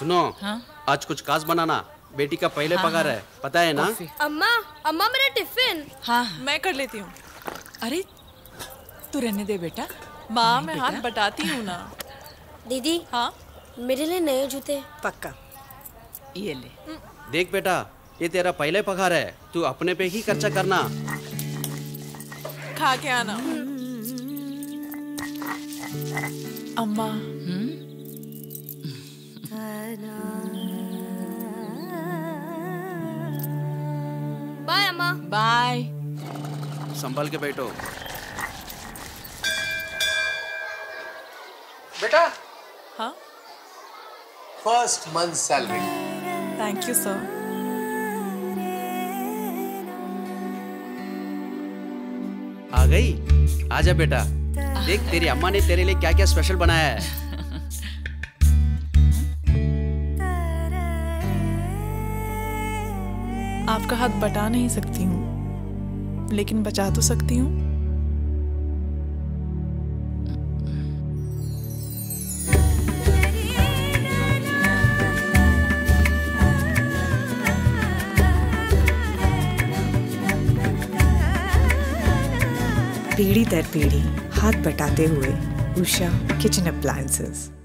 सुनो, आज कुछ खास बनाना, बेटी का पहले पगार है, पता है ना? अम्मा, अम्मा मेरा टिफिन। हाँ मैं कर लेती हूँ। अरे तू रहने दे बेटा। माँ मैं हाथ बटाती हूँ ना। दीदी, हाँ मेरे लिए नए जूते। पक्का। ये ले। देख बेटा, ये तेरा पहले पगार है, तू अपने पे ही खर्चा करना। खा के आना। अम्मा। बाय अम्मा। बाय। संभल के बैठो। बेटा। हाँ। First month salary. Thank you sir. आ गई? आजा बेटा, देख तेरी अम्मा ने तेरे लिए क्या क्या स्पेशल बनाया है। आपका हाथ बटा नहीं सकती हूँ, लेकिन बचा तो सकती हूँ। पीढ़ी दर पीढ़ी हाथ बटाते हुए उषा किचन अप्लायंसेस।